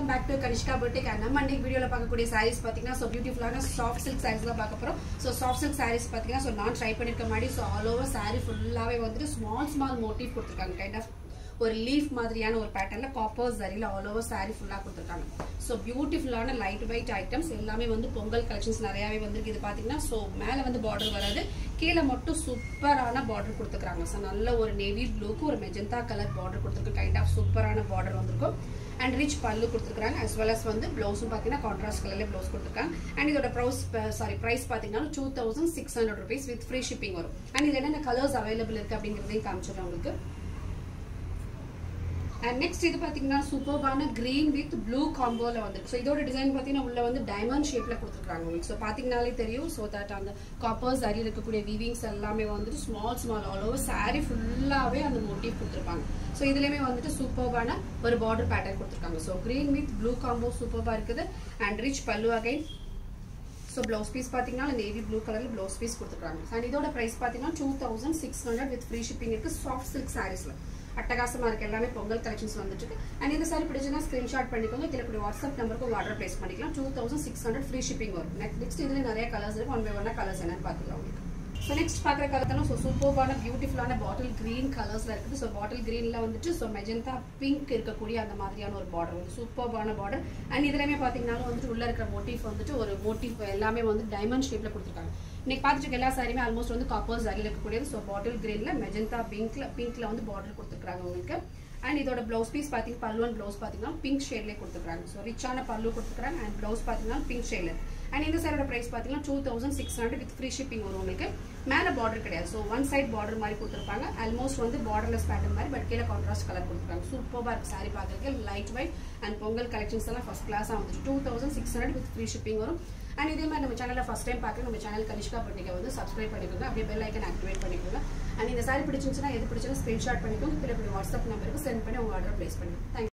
back to Kanishka Boutique and நம்ம இன்னைக்கு வீடியோல பார்க்கக்கூடிய sarees பாத்தீங்கன்னா so beautiful-ஆன soft silk sarees தான் பார்க்க போறோம். So soft silk sarees பாத்தீங்கன்னா so நான் ட்ரை பண்ணிருக்க மாதிரி so all over saree ஃபுல்லாவே வந்து small motif கொடுத்திருக்காங்க. kind of ஒரு leaf மாதிரியான ஒரு பேட்டர்ன்ல காப்பர் ஜரில all over saree ஃபுல்லா கொடுத்திருக்காங்க. so beautiful-ஆன light weight items எல்லாமே வந்து பொங்கல் கலெக்ஷன்ஸ் நிறையவே வந்திருக்கு. இது பாத்தீங்கன்னா so மேல வந்து border வராது, கீழ மட்டும் சூப்பரான border கொடுத்திருக்காங்க. so நல்ல ஒரு navy blueக்கு ஒரு magenta color border கொடுத்திருக்கு. kind of சூப்பரான border வந்திருக்கும். and rich pallu கொடுத்திருக்காங்க as well as வந்து ப்ளவுஸும் பாத்தீங்கன்னா கான்ட்ராஸ்ட் கலர்ல ப்ளவுஸ் கொடுத்திருக்காங்க. and இதோட price பாத்தீங்கன்னா 2600 rupees with free shipping வரும். and இதுல என்ன கலர்ஸ் அவேலபிள் இருக்கு அப்படிங்கறதையும் காமிச்சிடுறேன் உங்களுக்கு. and next இது பாத்தீங்கன்னா சூப்பர்பான green with blue comboல வந்திருக்கு. so இதோட டிசைன் பாத்தீங்கன்னா உள்ள வந்து டைமண்ட் ஷேப்ல கொடுத்திருக்காங்க உங்களுக்கு. so பாத்தீங்கனாலே தெரியும் so that அந்த காப்பர் ஜரி இருக்கக்கூடிய வீவிங்ஸ் எல்லாமே வந்து small all over saree ஃபுல்லாவே அந்த motif கொடுத்திருப்பாங்க. so இதுலயே வந்து சூப்பர்பான ஒரு border pattern கொடுத்திருக்காங்க. so green with blue combo சூப்பர்பா இருக்குது. and rich pallu again. so blouse piece பாத்தீங்கன்னா navy blue கலர்ல blouse piece கொடுத்திருக்காங்க. and இதோட price பாத்தீங்கன்னா 2600 with free shipping இருக்கு. soft silk sareesல அட்டகாசமா இருக்கு. எல்லாமே பொங்கல் கலெக்ஷன்ஸ் வந்துட்டு இருக்கு. and இந்த saree பிடிச்சனா ஸ்கிரீன்ஷாட் பண்ணிக்கோங்க. கீழ கூட வாட்ஸ்அப் நம்பருக்கு ஆர்டர் பிளேஸ் பண்ணிக்கலாம். 2600 free shipping வரும். next இதுல நிறைய கலர்ஸ் இருக்கு. one by one கலர்ஸ் என்னன்னு பாத்துக்கலாம் உங்களுக்கு. so next பாக்குற கலர் தான் so சூப்பர்பான பியூட்டிஃபுல்லான பாட்டில் கிரீன் கலர்ஸ்ல இருக்குது. so பாட்டில் கிரீன்ல வந்துட்டு so magenta pink இருக்கக்கூடிய அந்த மாதிரியான ஒரு border வந்து சூப்பர்பான border. and இதுலயே பாத்தீங்கன்னா வந்துட்டு உள்ள இருக்கிற motif வந்துட்டு ஒரு motif எல்லாமே வந்து டைமண்ட் ஷேப்ல கொடுத்திருக்காங்க. இன்னைக்கு பாத்துட்டு எல்லா சாரியுமே ஆல்மோஸ்ட் வந்து காப்பர் ஜரில இருக்கக்கூடியது. so பாட்டில் கிரீன்ல magenta pinkல வந்து border கொடுத்திருக்காங்க உங்களுக்கு. and இதோட blouse piece பாத்தீங்க பல்லு and blouse பாத்தீங்கன்னா pink shadeல கொடுத்திருக்காங்க. so ரிச்சான பல்லு கொடுத்திருக்காங்க and blouse பாத்தீங்கன்னா pink shadeல. and இந்த சாரியோட பிரைஸ் பாத்தீங்கன்னா 2600 with free shipping வரும் உங்களுக்கு. மேல border கிடையாது. so one side border மாதிரி கொடுத்திருப்பாங்க. ஆல்மோஸ்ட் வந்து borderless pattern மாதிரி பட் கீழ கான்ட்ராஸ்ட் கலர் கொடுத்திருக்காங்க. சூப்பர்பா இருக்கு சாரி பார்க்கிறதுக்கு. Light weight and Pongal collections எல்லாம் ஃபர்ஸ்ட் கிளாஸா வந்து 2600 with free shipping வரும். and இதே மாதிரி நம்ம சேனல்ல ஃபர்ஸ்ட் டைம் பார்க்க நம்ம சேனல் கனிஷ்கா பட்டிகை வந்து சப்ஸ்கிரைப் பண்ணிக்கோங்க. அப்படியே பெல் ஐகான் ஆக்டிவேட் பண்ணிக்கோங்க. and இந்த சாரி பிடிச்சிருந்துச்சுனா எது பிடிச்சதோ ஸ்கிரீன்ஷாட் பண்ணிக்கோங்க. கீழ வாட்ஸ்அப் நம்பருக்கு சென்ட் பண்ணி உங்க ஆர்டர் பிளேஸ் பண்ணுங்க. Thank you.